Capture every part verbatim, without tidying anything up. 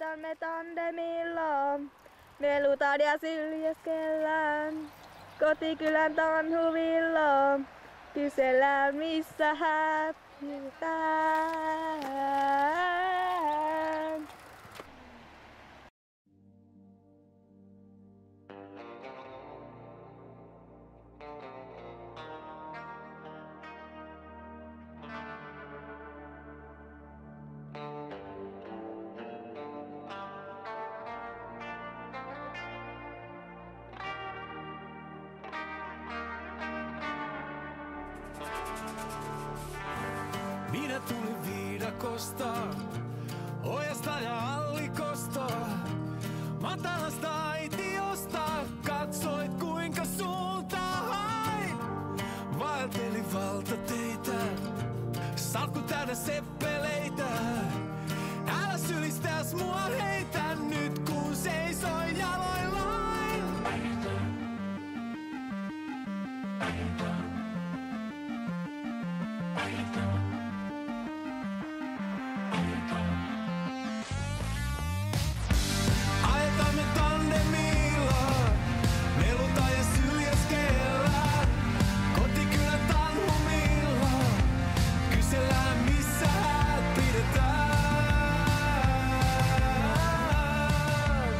paljon me tandemilla. Melutaan ja syljeskellään. Kotikylän tanhuvilla. Kysellään missä häpytään. Minä tulin viidakosta, ojasta ja allikosta. Matalasta aitiosta katsoit kuinka suuntaan hain. Vaeltelin valtateitä, salkku täynnä seppeleitä. Älä sylistäs mua heitä nyt kun seisoin jaloillaan. Ajetamme tandemilla, melutaan ja syljeskellään. Kotikylän tanhumilla, kysellään missä häät pidetään.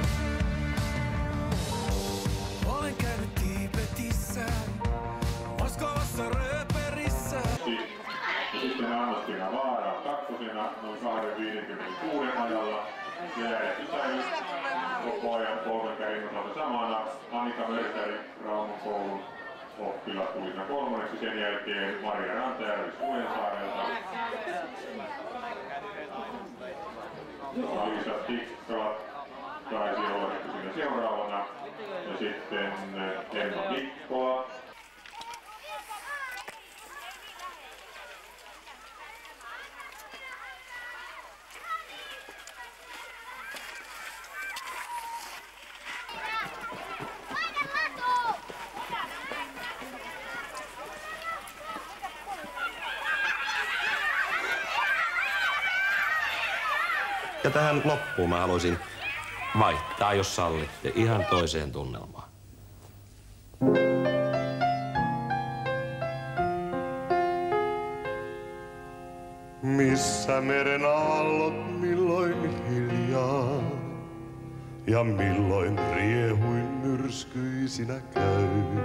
Olen käynyt Tiibetissä, Moskovassa Rööperissä. Sitten Anna-Stina Vaara kakkosena noin kaksi viisikymmentäkuusi ajalla. Ja järjestys säilyi koko ajan kolmen kärin osalta samana. Annika Mörtäri Raumon koulun oppilas tuli siinä kolmanneksi. Sen jälkeen Maria Rantajärvi Suojansaarelta. Alisa Tikkala taisi olla siinä seuraavana. Ja sitten Emma Mikkola. Ja tähän loppuun mä haluaisin vaihtaa, jos sallitte, ihan toiseen tunnelmaan. Missä meren aallot milloin hiljaa ja milloin riehuin myrskyisinä käy.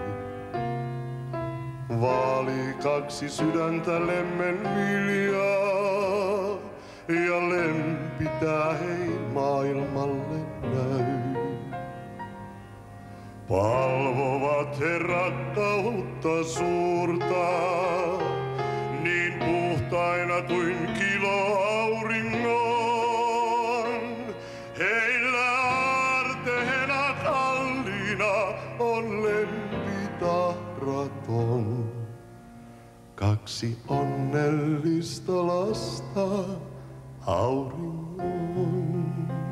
Vaali kaksi sydäntä lemmen viljaa ja lempitää ei maailmalle näy. Palvovat he rakkautta suurta, niin puhtaina kuin kilo auringon. Heillä aarteena kalliina on lempitahraton. Kaksi onnellista lasta auringon.